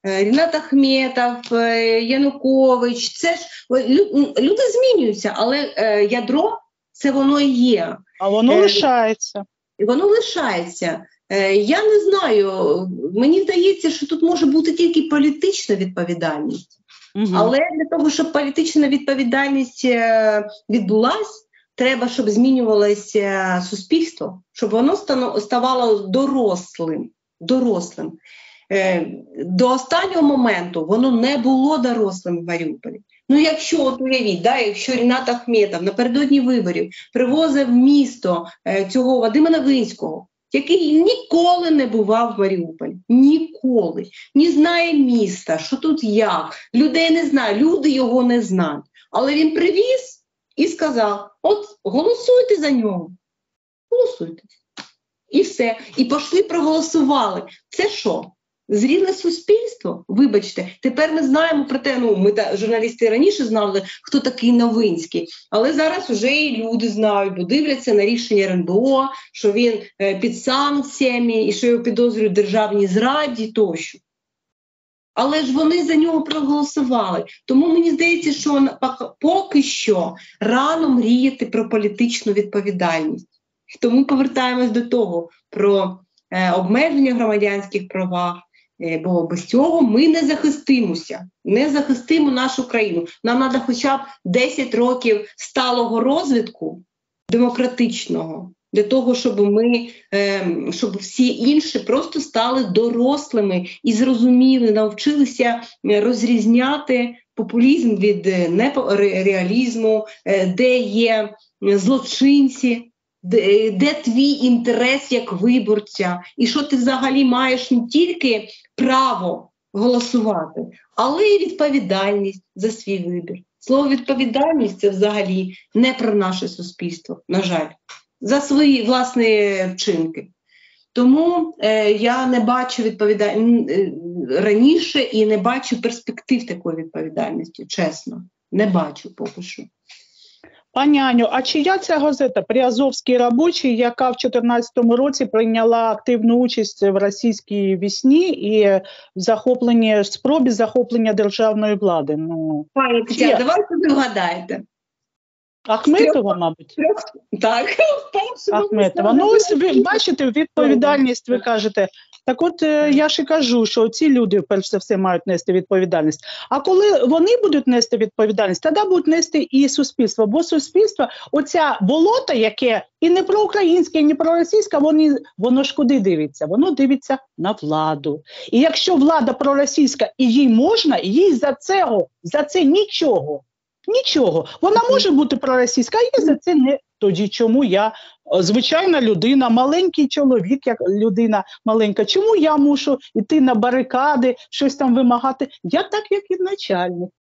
Рінат Ахметов, Янукович. Це ж люди змінюються, але ядро це воно і є. А воно лишається. І воно лишається. Я не знаю, мені здається, що тут може бути тільки політична відповідальність. Але для того, щоб політична відповідальність відбулась, треба, щоб змінювалося суспільство, щоб воно ставало дорослим. До останнього моменту воно не було дорослим в Маріуполі. Ну, якщо, от уявіть, якщо Рінат Ахметов напередодні виборів привозив в місто цього Вадима Новинського, який ніколи не бував в Маріуполі, ніколи, не знає міста, що тут як, людей не знає, люди його не знають. Але він привіз і сказав, от голосуйте за нього, голосуйте. І все. І пішли проголосували. Це що? Зріле суспільство? Вибачте, тепер ми знаємо про те, ми журналісти раніше знали, хто такий Новинський, але зараз вже і люди знають, бо дивляться на рішення РНБО, що він під санкціями і що його підозрюють в державній зраді тощо. Але ж вони за нього проголосували. Тому мені здається, що поки що рано мріяти про політичну відповідальність. Тому повертаємось до того, про обмеження громадянських прав, бо без цього ми не захистимося, не захистимо нашу країну. Нам треба хоча б 10 років сталого розвитку демократичного, для того, щоб всі інші просто стали дорослими і зрозуміли, навчилися розрізняти популізм від реалізму, де є злочинці, де твій інтерес як виборця, і що ти взагалі маєш не тільки право голосувати, але й відповідальність за свій вибір. Слово «відповідальність» – це взагалі не про наше суспільство, на жаль, за свої власні вчинки. Тому я не бачу раніше і не бачу перспектив такої відповідальності, чесно, не бачу поки що. Пані Аню, а чия ця газета «Приазовський робочий», яка в 2014 році прийняла активну участь в російській війні і в спробі захоплення державної влади? Пані Тетяна, давайте ви вгадаєте. Ахметова, мабуть? Так. Ахметова. Ну, ось ви бачите, відповідальність, ви кажете. Так от, я ж і кажу, що ці люди, перш за все, мають нести відповідальність. А коли вони будуть нести відповідальність, тоді будуть нести і суспільство. Бо суспільство, оця болото, яке і не проукраїнське, і не проросійське, воно ж куди дивиться? Воно дивиться на владу. І якщо влада проросійська і їй можна, їй за це нічого. Нічого. Вона може бути проросійська, а я за це не. Тоді чому я, звичайна людина, маленький чоловік, як людина маленька, чому я мушу йти на барикади, щось там вимагати? Я так, як і начальник.